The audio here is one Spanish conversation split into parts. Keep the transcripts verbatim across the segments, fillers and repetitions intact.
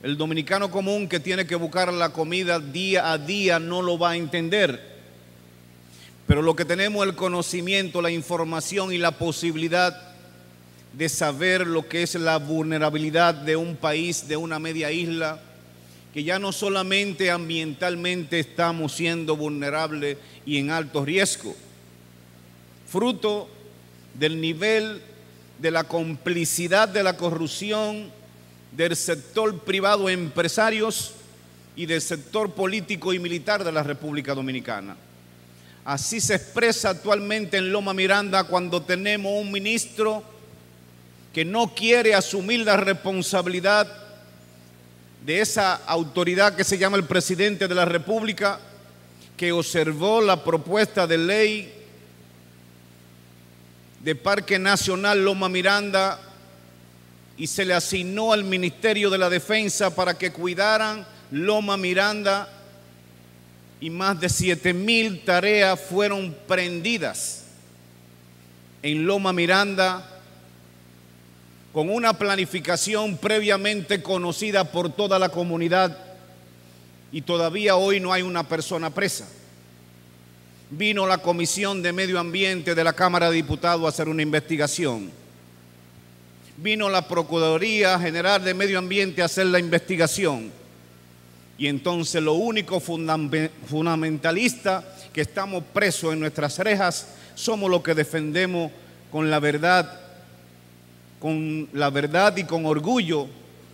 El dominicano común que tiene que buscar la comida día a día no lo va a entender. Pero lo que tenemos el conocimiento, la información y la posibilidad de saber lo que es la vulnerabilidad de un país, de una media isla, que ya no solamente ambientalmente estamos siendo vulnerables y en alto riesgo, fruto del nivel de la complicidad de la corrupción del sector privado, empresarios y del sector político y militar de la República Dominicana. Así se expresa actualmente en Loma Miranda cuando tenemos un ministro que no quiere asumir la responsabilidad de esa autoridad que se llama el presidente de la República, que observó la propuesta de ley de Parque Nacional Loma Miranda y se le asignó al Ministerio de la Defensa para que cuidaran Loma Miranda, y más de siete mil tareas fueron prendidas en Loma Miranda con una planificación previamente conocida por toda la comunidad, y todavía hoy no hay una persona presa. Vino la Comisión de Medio Ambiente de la Cámara de Diputados a hacer una investigación. Vino la Procuraduría General de Medio Ambiente a hacer la investigación. Y entonces lo único fundamentalista que estamos presos en nuestras rejas somos los que defendemos con la verdad, con la verdad y con orgullo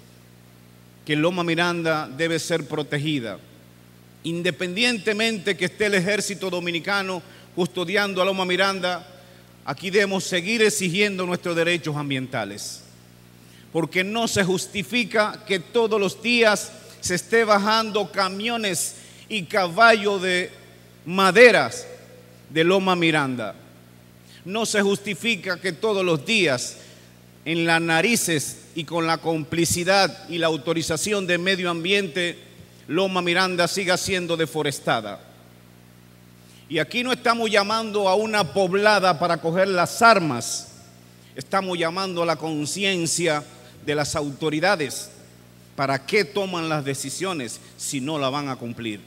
que Loma Miranda debe ser protegida. Independientemente que esté el ejército dominicano custodiando a Loma Miranda, aquí debemos seguir exigiendo nuestros derechos ambientales, porque no se justifica que todos los días se esté bajando camiones y caballos de maderas de Loma Miranda. No se justifica que todos los días en las narices y con la complicidad y la autorización de Medio Ambiente, Loma Miranda siga siendo deforestada. Y aquí no estamos llamando a una poblada para coger las armas, estamos llamando a la conciencia de las autoridades. ¿Para qué toman las decisiones si no la van a cumplir?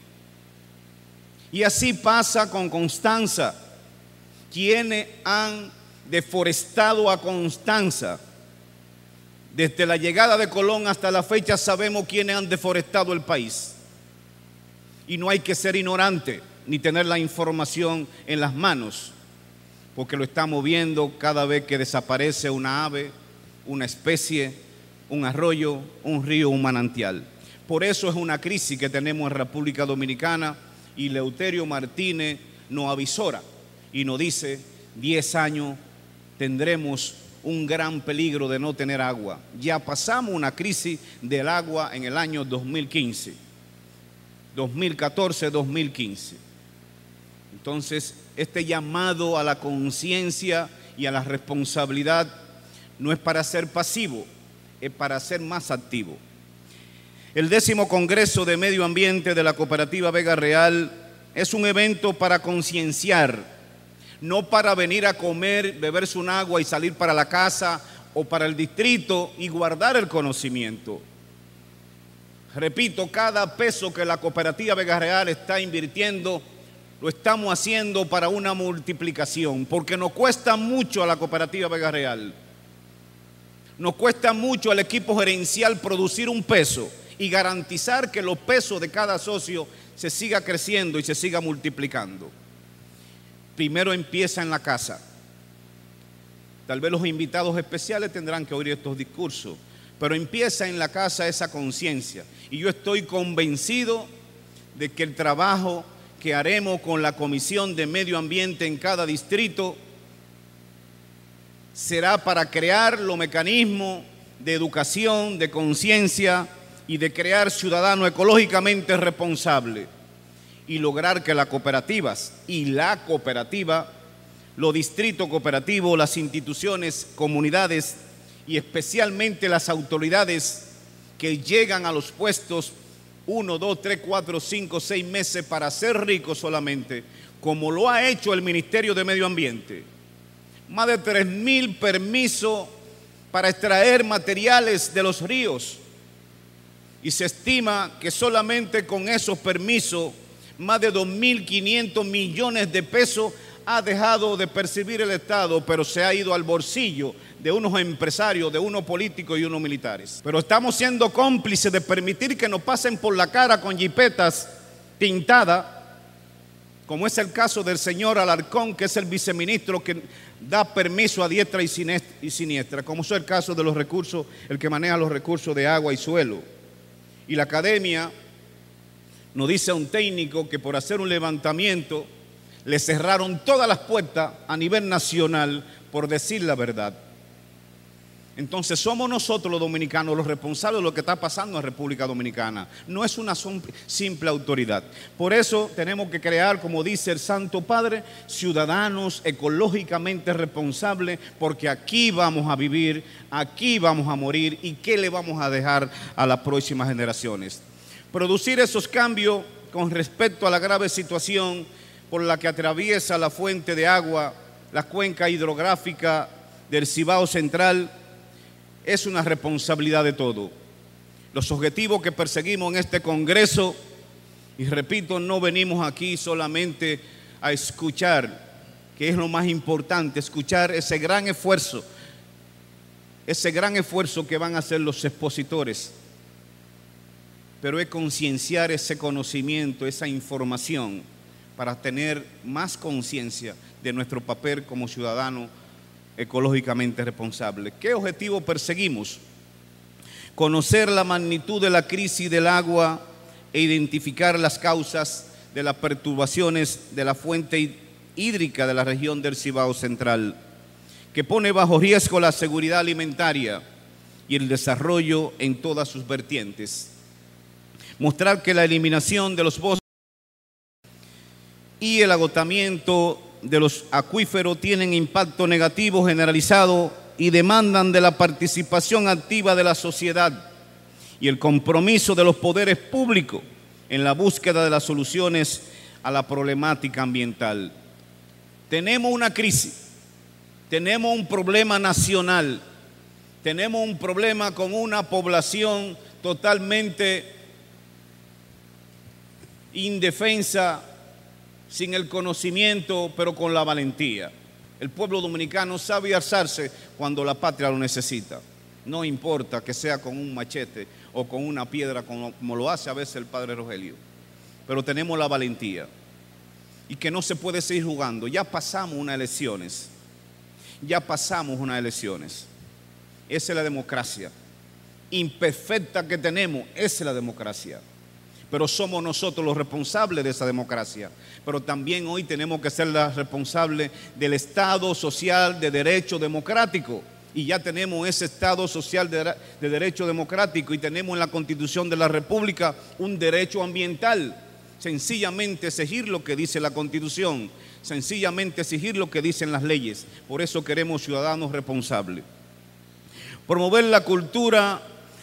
Y así pasa con Constanza. Quienes han deforestado a Constanza? Desde la llegada de Colón hasta la fecha sabemos quiénes han deforestado el país. Y no hay que ser ignorante ni tener la información en las manos, porque lo estamos viendo cada vez que desaparece una ave, una especie, un arroyo, un río, un manantial. Por eso es una crisis que tenemos en República Dominicana, y Leuterio Martínez nos avisora y nos dice: diez años tendremos un gran peligro de no tener agua. Ya pasamos una crisis del agua en el año dos mil quince, dos mil catorce, dos mil quince. Entonces, este llamado a la conciencia y a la responsabilidad no es para ser pasivo, es para ser más activo. El décimo Congreso de Medio Ambiente de la Cooperativa Vega Real es un evento para concienciar, no para venir a comer, beberse un agua y salir para la casa o para el distrito y guardar el conocimiento. Repito, cada peso que la Cooperativa Vega Real está invirtiendo, lo estamos haciendo para una multiplicación, porque nos cuesta mucho a la Cooperativa Vega Real. Nos cuesta mucho al equipo gerencial producir un peso y garantizar que los pesos de cada socio se siga creciendo y se siga multiplicando. Primero empieza en la casa. Tal vez los invitados especiales tendrán que oír estos discursos, pero empieza en la casa esa conciencia. Y yo estoy convencido de que el trabajo que haremos con la Comisión de Medio Ambiente en cada distrito será para crear los mecanismos de educación, de conciencia y de crear ciudadanos ecológicamente responsables, y lograr que las cooperativas y la cooperativa, los distritos cooperativos, las instituciones, comunidades y especialmente las autoridades que llegan a los puestos uno, dos, tres, cuatro, cinco, seis meses para ser ricos solamente, como lo ha hecho el Ministerio de Medio Ambiente. Más de tres mil permisos para extraer materiales de los ríos. y se estima que solamente con esos permisos más de dos mil quinientos millones de pesos ha dejado de percibir el Estado, pero se ha ido al bolsillo de unos empresarios, de unos políticos y unos militares. Pero estamos siendo cómplices de permitir que nos pasen por la cara con jipetas pintadas, como es el caso del señor Alarcón, que es el viceministro que da permiso a diestra y siniestra, como es el caso de los recursos, el que maneja los recursos de agua y suelo. Y la academia nos dice a un técnico que por hacer un levantamiento le cerraron todas las puertas a nivel nacional por decir la verdad. Entonces somos nosotros los dominicanos los responsables de lo que está pasando en República Dominicana. No es una simple autoridad. Por eso tenemos que crear, como dice el Santo Padre, ciudadanos ecológicamente responsables, porque aquí vamos a vivir, aquí vamos a morir, y ¿qué le vamos a dejar a las próximas generaciones? Producir esos cambios con respecto a la grave situación por la que atraviesa la fuente de agua, la cuenca hidrográfica del Cibao Central, es una responsabilidad de todo. Los objetivos que perseguimos en este Congreso, y repito, no venimos aquí solamente a escuchar, que es lo más importante, escuchar ese gran esfuerzo, ese gran esfuerzo que van a hacer los expositores, pero es concienciar ese conocimiento, esa información, para tener más conciencia de nuestro papel como ciudadanos ecológicamente responsables. ¿Qué objetivo perseguimos? Conocer la magnitud de la crisis del agua e identificar las causas de las perturbaciones de la fuente hídrica de la región del Cibao Central, que pone bajo riesgo la seguridad alimentaria y el desarrollo en todas sus vertientes. Mostrar que la eliminación de los bosques y el agotamiento de los acuíferos tienen impacto negativo generalizado y demandan de la participación activa de la sociedad y el compromiso de los poderes públicos en la búsqueda de las soluciones a la problemática ambiental. Tenemos una crisis, tenemos un problema nacional, tenemos un problema con una población totalmente indefensa, sin el conocimiento, pero con la valentía. El pueblo dominicano sabe alzarse cuando la patria lo necesita. No importa que sea con un machete o con una piedra, como, como lo hace a veces el padre Rogelio. Pero tenemos la valentía. Y que no se puede seguir jugando. Ya pasamos unas elecciones. Ya pasamos unas elecciones. Esa es la democracia. Imperfecta que tenemos, esa es la democracia. Pero somos nosotros los responsables de esa democracia. Pero también hoy tenemos que ser los responsables del Estado social de derecho democrático. Y ya tenemos ese Estado social de, de derecho democrático y tenemos en la Constitución de la República un derecho ambiental. Sencillamente exigir lo que dice la Constitución, sencillamente exigir lo que dicen las leyes. Por eso queremos ciudadanos responsables. Promover la cultura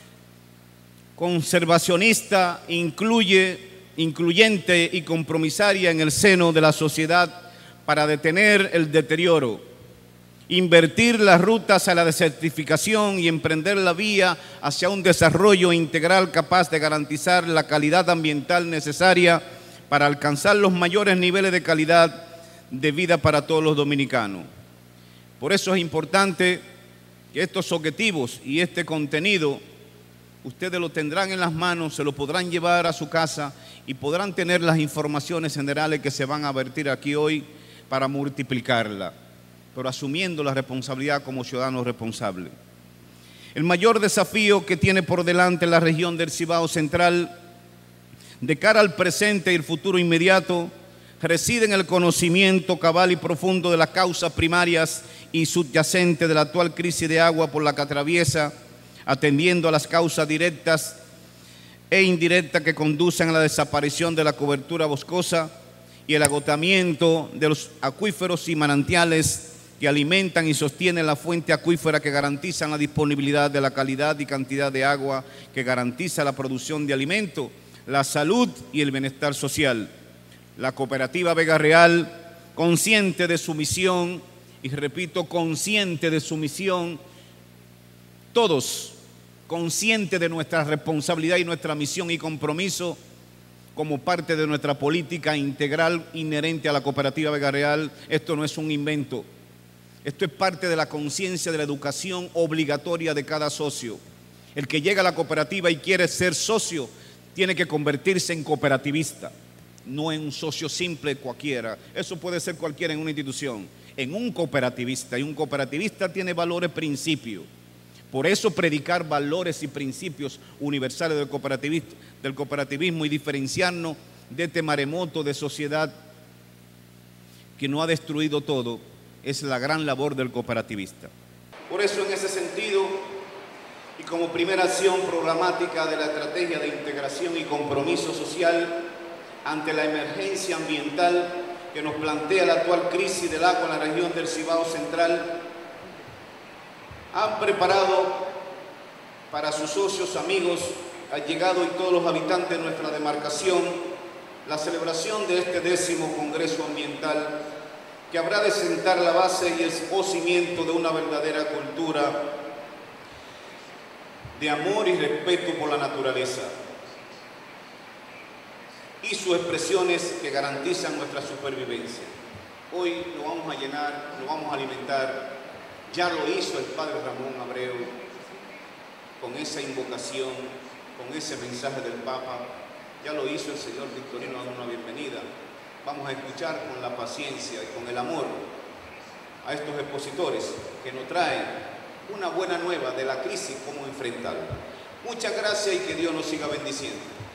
conservacionista, incluye, incluyente y compromisaria en el seno de la sociedad para detener el deterioro, invertir las rutas a la desertificación y emprender la vía hacia un desarrollo integral capaz de garantizar la calidad ambiental necesaria para alcanzar los mayores niveles de calidad de vida para todos los dominicanos. Por eso es importante que estos objetivos y este contenido ustedes lo tendrán en las manos, se lo podrán llevar a su casa y podrán tener las informaciones generales que se van a vertir aquí hoy para multiplicarla, pero asumiendo la responsabilidad como ciudadanos responsables. El mayor desafío que tiene por delante la región del Cibao Central de cara al presente y el futuro inmediato reside en el conocimiento cabal y profundo de las causas primarias y subyacentes de la actual crisis de agua por la que atraviesa, atendiendo a las causas directas e indirectas que conducen a la desaparición de la cobertura boscosa y el agotamiento de los acuíferos y manantiales que alimentan y sostienen la fuente acuífera, que garantizan la disponibilidad de la calidad y cantidad de agua, que garantiza la producción de alimentos, la salud y el bienestar social. La cooperativa Vega Real, consciente de su misión, y repito, consciente de su misión, todos consciente de nuestra responsabilidad y nuestra misión y compromiso como parte de nuestra política integral inherente a la Cooperativa Vega Real. Esto no es un invento, esto es parte de la conciencia de la educación obligatoria de cada socio. El que llega a la cooperativa y quiere ser socio tiene que convertirse en cooperativista, no en un socio simple cualquiera. Eso puede ser cualquiera en una institución, en un cooperativista. Y un cooperativista tiene valores, principios. Por eso predicar valores y principios universales del cooperativismo, del cooperativismo y diferenciarnos de este maremoto de sociedad que no ha destruido todo, es la gran labor del cooperativista. Por eso, en ese sentido, y como primera acción programática de la estrategia de integración y compromiso social ante la emergencia ambiental que nos plantea la actual crisis del agua en la región del Cibao Central, han preparado para sus socios, amigos, allegados y todos los habitantes de nuestra demarcación la celebración de este décimo Congreso Ambiental, que habrá de sentar la base y el cimiento de una verdadera cultura de amor y respeto por la naturaleza y sus expresiones que garantizan nuestra supervivencia. Hoy lo vamos a llenar, lo vamos a alimentar. Ya lo hizo el Padre Ramón Abreu con esa invocación, con ese mensaje del Papa. Ya lo hizo el señor Victorino dando una bienvenida. Vamos a escuchar con la paciencia y con el amor a estos expositores que nos traen una buena nueva de la crisis, cómo enfrentarla. Muchas gracias y que Dios nos siga bendiciendo.